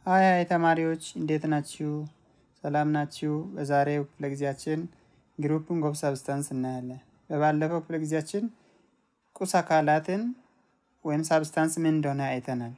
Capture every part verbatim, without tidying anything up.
ሃይ ሃይ ተማሪዎች እንዴት ናችሁ? ሰላም ናችሁ? በዛሬው ክፍለ ጊዜያችን ግሩፕን ኦፍ ሰብስታንስ እናያለን። በባለፈው ክፍለ ጊዜያችን ቁስ አካላትን ወይም ሰብስታንስ ምን እንደሆነ አይተናል።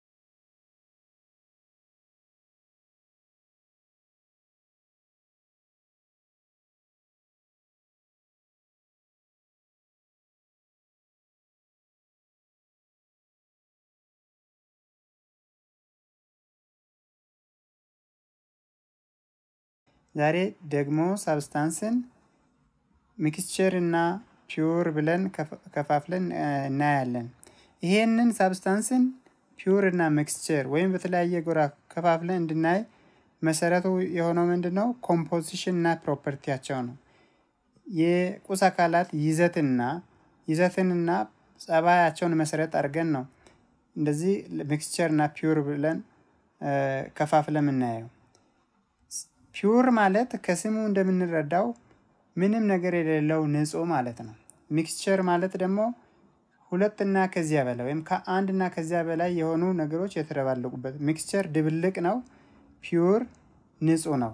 ዛሬ ደግሞ ሰብስታንስን ሚክስቸር እና ፒውር ብለን ከፋፍለን እናያለን። ይሄንን ሰብስታንስን ፒውር እና ሚክስቸር ወይም በተለያየ ጎራ ከፋፍለን እንድናይ መሰረቱ የሆነው ምንድነው? ኮምፖዚሽን እና ፕሮፐርቲያቸው ነው። የቁስ አካላት ይዘትና ይዘትንና ጸባያቸውን መሰረት አድርገን ነው እንደዚህ ሚክስቸር እና ፒውር ብለን ከፋፍለን እናየው። ፒውር ማለት ከስሙ እንደምንረዳው ምንም ነገር የሌለው ንጹህ ማለት ነው። ሚክስቸር ማለት ደግሞ ሁለትና ከዚያ በላይ ወይም ከአንድና ከዚያ በላይ የሆኑ ነገሮች የተደባለቁበት ሚክስቸር ድብልቅ ነው። ፒውር ንጹህ ነው።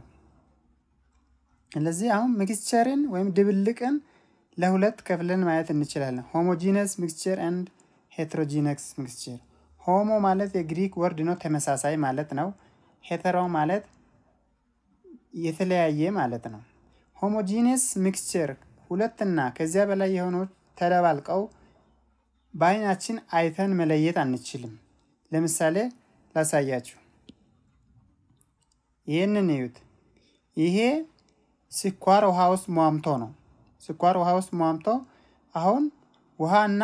ስለዚህ አሁን ሚክስቸርን ወይም ድብልቅን ለሁለት ከፍለን ማየት እንችላለን። ሆሞጂነስ ሚክስቸር and heterogeneous ሚክስቸር። ሆሞ ማለት የግሪክ ወርድ ነው፣ ተመሳሳይ ማለት ነው። ሄተሮ ማለት የተለያየ ማለት ነው። ሆሞጂነስ ሚክስቸር ሁለትና ከዚያ በላይ የሆኑ ተደባልቀው በአይናችን አይተን መለየት አንችልም። ለምሳሌ ላሳያችሁ። ይሄንን እዩት። ይሄ ስኳር ውሃ ውስጥ ሟምቶ ነው። ስኳር ውሃ ውስጥ ሟምቶ አሁን ውሃና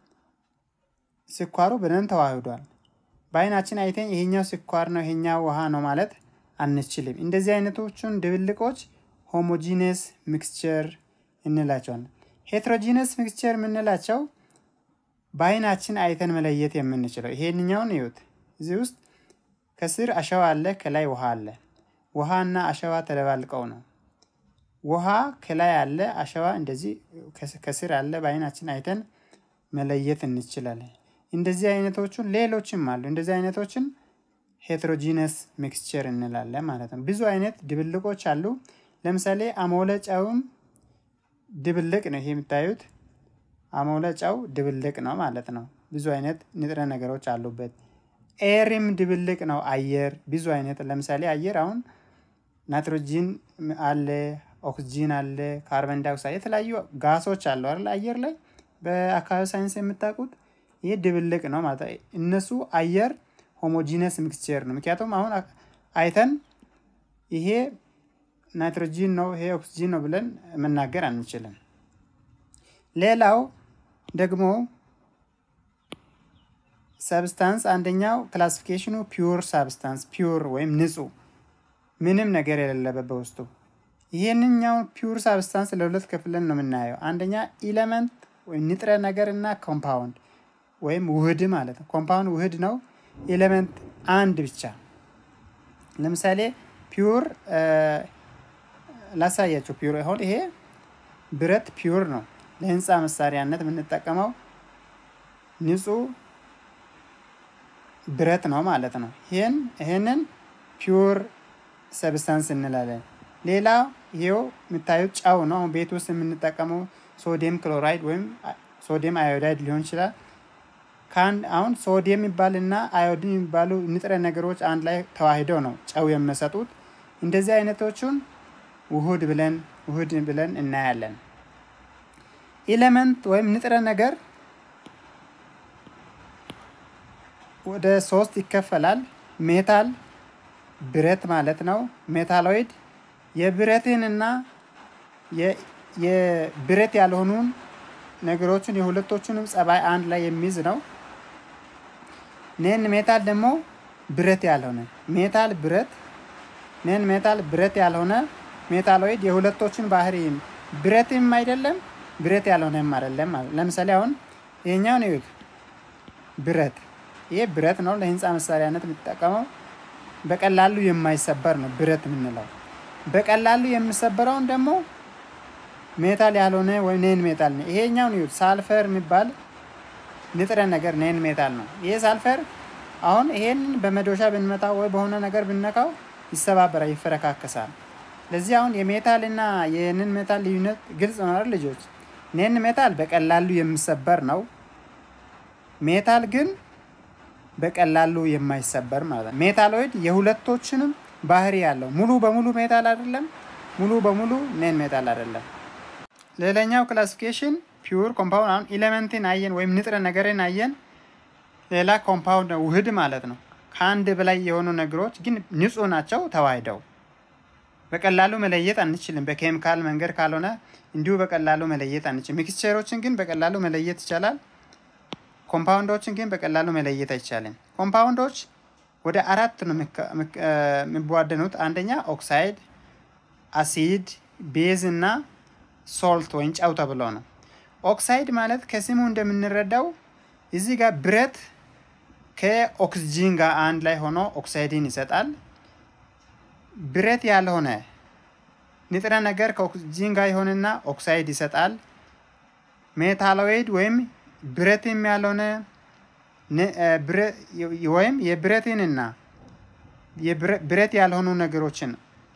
ስኳሩ በደንብ ተዋህዷል። በአይናችን አይተን ይሄኛው ስኳር ነው ይሄኛው ውሃ ነው ማለት አንችልም። እንደዚህ አይነቶቹን ድብልቆች ሆሞጂነስ ሚክስቸር እንላቸዋለን። ሄትሮጂነስ ሚክስቸር የምንላቸው በአይናችን አይተን መለየት የምንችለው ይሄንኛውን እዩት። እዚህ ውስጥ ከስር አሸዋ አለ፣ ከላይ ውሃ አለ። ውሃና አሸዋ ተደባልቀው ነው። ውሃ ከላይ አለ፣ አሸዋ እንደዚህ ከስር አለ። በአይናችን አይተን መለየት እንችላለን። እንደዚህ አይነቶቹን ሌሎችም አሉ። እንደዚህ አይነቶችን ሄትሮጂነስ ሚክስቸር እንላለን ማለት ነው። ብዙ አይነት ድብልቆች አሉ። ለምሳሌ አሞለ ጨውም ድብልቅ ነው። ይሄ የምታዩት አሞለ ጨው ድብልቅ ነው ማለት ነው። ብዙ አይነት ንጥረ ነገሮች አሉበት። ኤርም ድብልቅ ነው። አየር ብዙ አይነት ለምሳሌ አየር አሁን ናይትሮጂን አለ፣ ኦክሲጂን አለ፣ ካርቦን ዳይኦክሳይድ የተለያዩ ጋሶች አሉ አይደል? አየር ላይ በአካባቢ ሳይንስ የምታውቁት ይሄ ድብልቅ ነው ማለት ነው። እነሱ አየር ሆሞጂነስ ሚክስቸር ነው። ምክንያቱም አሁን አይተን ይሄ ናይትሮጂን ነው ይሄ ኦክሲጂን ነው ብለን መናገር አንችልም። ሌላው ደግሞ ሰብስታንስ አንደኛው ክላሲፊኬሽኑ ፒውር ሰብስታንስ ፒውር ወይም ንጹህ ምንም ነገር የሌለበት በውስጡ። ይሄንኛው ፒውር ሰብስታንስ ለሁለት ከፍለን ነው የምናየው። አንደኛ ኤሌመንት ወይም ንጥረ ነገርና ኮምፓውንድ ወይም ውህድ ማለት ነው። ኮምፓውንድ ውህድ ነው። ኤሌመንት አንድ ብቻ። ለምሳሌ ፒውር ላሳያችሁ። ፒውር አሁን ይሄ ብረት ፒውር ነው። ለህንጻ መሳሪያነት የምንጠቀመው ንጹህ ብረት ነው ማለት ነው። ይሄን ይሄንን ፒውር ሰብስታንስ እንላለን። ሌላ ይሄው የምታዩት ጨው ነው። አሁን ቤት ውስጥ የምንጠቀመው ሶዲየም ክሎራይድ ወይም ሶዲየም አዮዳይድ ሊሆን ይችላል። ካን አሁን ሶዲየም ይባልና አዮዲን ይባሉ ንጥረ ነገሮች አንድ ላይ ተዋህደው ነው ጨው የሚሰጡት። እንደዚህ አይነቶቹን ውህድ ብለን ውህድ ብለን እናያለን። ኤሌመንት ወይም ንጥረ ነገር ወደ ሶስት ይከፈላል። ሜታል ብረት ማለት ነው። ሜታሎይድ የብረትንና የብረት ያልሆኑን ነገሮችን የሁለቶቹንም ጸባይ አንድ ላይ የሚይዝ ነው። ነን ሜታል ደግሞ ብረት ያልሆነ ሜታል ብረት ነን ሜታል ብረት ያልሆነ ሜታሎይድ የሁለቶቹን ባህሪ ብረትም አይደለም ብረት ያልሆነም አይደለም። ለምሳሌ አሁን ይሄኛው ነው ብረት። ይሄ ብረት ነው፣ ለህንጻ መሳሪያነት የምንጠቀመው። በቀላሉ የማይሰበር ነው ብረት የምንለው። በቀላሉ የሚሰበረውን ደግሞ ሜታል ያልሆነ ወይ ነን ሜታል ነው። ይሄኛው ነው ሳልፈር የሚባል ንጥረ ነገር ነን ሜታል ነው። ይሄ ሳልፈር አሁን ይሄን በመዶሻ ብንመታው ወይ በሆነ ነገር ብንነካው ይሰባበራል ይፈረካከሳል ለዚህ አሁን የሜታልና የነን ሜታል ልዩነት ግልጽ ነው አይደል ልጆች ነን ሜታል በቀላሉ የሚሰበር ነው ሜታል ግን በቀላሉ የማይሰበር ማለት ነው ሜታሎይድ የሁለቶችንም ባህሪ ያለው ሙሉ በሙሉ ሜታል አይደለም ሙሉ በሙሉ ነን ሜታል አይደለም ሌላኛው ክላሲፊኬሽን ፒውር ኮምፓውንድ አሁን ኤሌመንትን አየን ወይም ንጥረ ነገርን አየን ሌላ ኮምፓውንድ ውህድ ማለት ነው ከአንድ በላይ የሆኑ ነገሮች ግን ንጹህ ናቸው ተዋህደው በቀላሉ መለየት አንችልም በኬሚካል መንገድ ካልሆነ እንዲሁ በቀላሉ መለየት አንችልም ሚክስቸሮችን ግን በቀላሉ መለየት ይቻላል ኮምፓውንዶችን ግን በቀላሉ መለየት አይቻልም ኮምፓውንዶች ወደ አራት ነው የሚቧደኑት አንደኛ ኦክሳይድ አሲድ ቤዝ እና ሶልት ወይም ጨው ተብለው ነው ኦክሳይድ ማለት ከስሙ እንደምንረዳው እዚህ ጋር ብረት ከኦክሲጅን ጋር አንድ ላይ ሆኖ ኦክሳይድን ይሰጣል ብረት ያልሆነ ንጥረ ነገር ከኦክሲጅን ጋር ይሆንና ኦክሳይድ ይሰጣል ሜታሎይድ ወይም ብረትም ያልሆነ ወይም የብረትንና የብረት ያልሆኑ ነገሮችን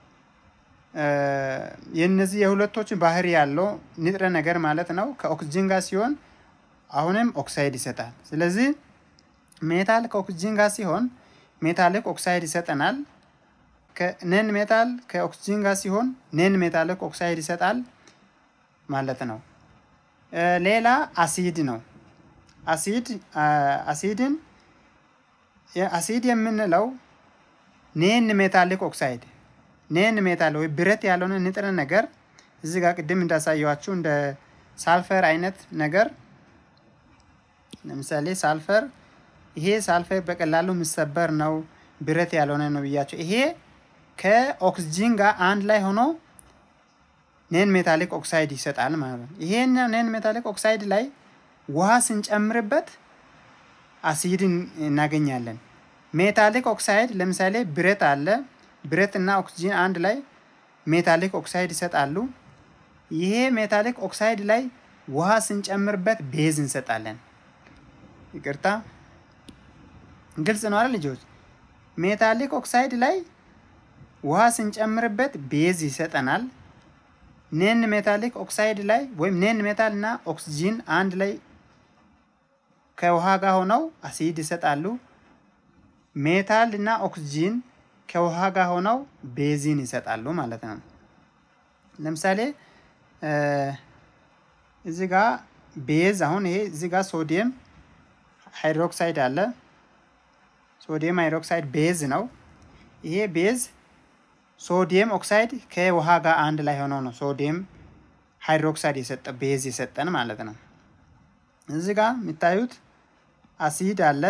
የነዚህ የሁለቶች ባህሪ ያለው ንጥረ ነገር ማለት ነው ከኦክሲጅን ጋር ሲሆን አሁንም ኦክሳይድ ይሰጣል ስለዚህ ሜታል ከኦክሲጅን ጋር ሲሆን ሜታሊክ ኦክሳይድ ይሰጠናል ከነን ሜታል ከኦክሲጅን ጋር ሲሆን ነን ሜታሊክ ኦክሳይድ ይሰጣል ማለት ነው ሌላ አሲድ ነው አሲድ አሲድን የአሲድ የምንለው ነን ሜታሊክ ኦክሳይድ ነን ሜታል ወይ ብረት ያልሆነ ንጥረ ነገር እዚህ ጋር ቅድም እንዳሳየዋችሁ እንደ ሳልፈር አይነት ነገር ለምሳሌ ሳልፈር ይሄ ሳልፈር በቀላሉ የሚሰበር ነው ብረት ያልሆነ ነው ብያችሁ ይሄ ከኦክሲጅን ጋር አንድ ላይ ሆኖ ነን ሜታሊክ ኦክሳይድ ይሰጣል ማለት ነው ይሄን ነን ሜታሊክ ኦክሳይድ ላይ ውሃ ስንጨምርበት አሲድን እናገኛለን ሜታሊክ ኦክሳይድ ለምሳሌ ብረት አለ ብረት እና ኦክሲጅን አንድ ላይ ሜታሊክ ኦክሳይድ ይሰጣሉ ይሄ ሜታሊክ ኦክሳይድ ላይ ውሃ ስንጨምርበት ቤዝ እንሰጣለን ይቅርታ ግልጽ ነው አይደል ልጆች ሜታሊክ ኦክሳይድ ላይ ውሃ ስንጨምርበት ቤዝ ይሰጠናል ነን ሜታሊክ ኦክሳይድ ላይ ወይም ነን ሜታል እና ኦክሲጅን አንድ ላይ ከውሃ ጋር ሆነው አሲድ ይሰጣሉ ሜታል እና ኦክሲጅን ከውሃ ጋር ሆነው ቤዚን ይሰጣሉ ማለት ነው ለምሳሌ እዚህ ጋር ቤዝ አሁን ይሄ እዚህ ጋር ሶዲየም ሃይድሮክሳይድ አለ ሶዲየም ሃይድሮክሳይድ ቤዝ ነው ይሄ ቤዝ ሶዲየም ኦክሳይድ ከውሃ ጋር አንድ ላይ ሆኖ ነው ሶዲየም ሃይድሮክሳይድ የሰጠ ቤዝ የሰጠን ማለት ነው እዚህ ጋር የሚታዩት አሲድ አለ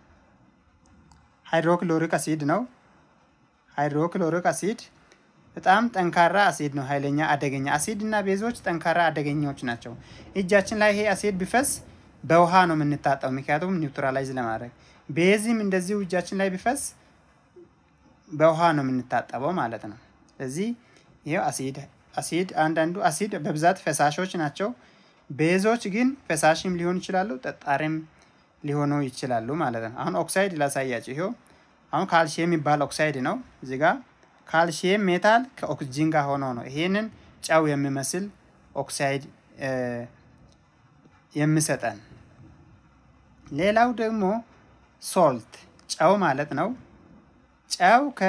ሃይድሮክሎሪክ አሲድ ነው ሃይድሮክሎሪክ አሲድ በጣም ጠንካራ አሲድ ነው ኃይለኛ አደገኛ አሲድ እና ቤዞች ጠንካራ አደገኞች ናቸው እጃችን ላይ ይሄ አሲድ ቢፈስ በውሃ ነው የምንታጠው ምክንያቱም ኒውትራላይዝ ለማድረግ ቤዝም እንደዚህ እጃችን ላይ ቢፈስ በውሃ ነው የምንታጠበው ማለት ነው ስለዚህ ይሄ አሲድ አሲድ አንዳንዱ አሲድ በብዛት ፈሳሾች ናቸው ቤዞች ግን ፈሳሽም ሊሆን ይችላሉ ጠጣሪም ሊሆኑ ይችላሉ ማለት ነው አሁን ኦክሳይድ ላሳያችሁ ይሄው አሁን ካልሲየም የሚባል ኦክሳይድ ነው እዚህ ጋር ካልሲየም ሜታል ከኦክሲጅን ጋር ሆኖ ነው ይሄንን ጨው የሚመስል ኦክሳይድ የሚሰጠን ሌላው ደግሞ ሶልት ጨው ማለት ነው ጨው ከ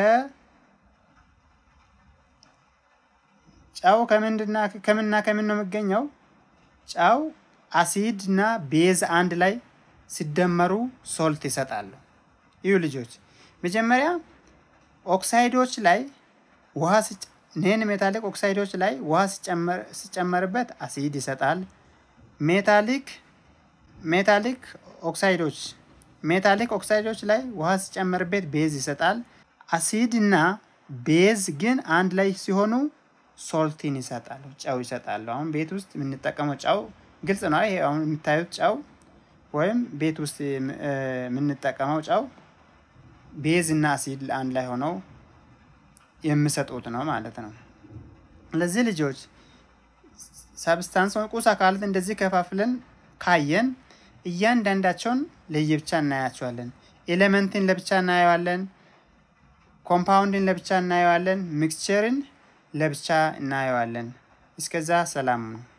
ጨው ከምንድና ከምንና ከምን ነው የሚገኘው ጨው አሲድ እና ቤዝ አንድ ላይ ሲደመሩ ሶልት ይሰጣሉ ይሁ ልጆች መጀመሪያ ኦክሳይዶች ላይ ውሃ ነን ሜታሊክ ኦክሳይዶች ላይ ውሃ ሲጨመር ሲጨመርበት አሲድ ይሰጣል ሜታሊክ ሜታሊክ ኦክሳይዶች ሜታሊክ ኦክሳይዶች ላይ ውሃ ሲጨመርበት ቤዝ ይሰጣል አሲድ እና ቤዝ ግን አንድ ላይ ሲሆኑ ሶልቲን ይሰጣሉ ጨው ይሰጣሉ አሁን ቤት ውስጥ የምንጠቀመው ጨው ግልጽ ነው ይሄ አሁን የምታዩት ጨው ወይም ቤት ውስጥ የምንጠቀመው ጨው ቤዝ እና አሲድ አንድ ላይ ሆነው የሚሰጡት ነው ማለት ነው ለዚህ ልጆች ሰብስታንስ ቁስ አካላት እንደዚህ ከፋፍለን ካየን እያንዳንዳቸውን ለየብቻ እናያቸዋለን ኤሌመንትን ለብቻ እናየዋለን ኮምፓውንድን ለብቻ እናየዋለን ሚክስቸርን ለብቻ እናየዋለን እስከዛ ሰላም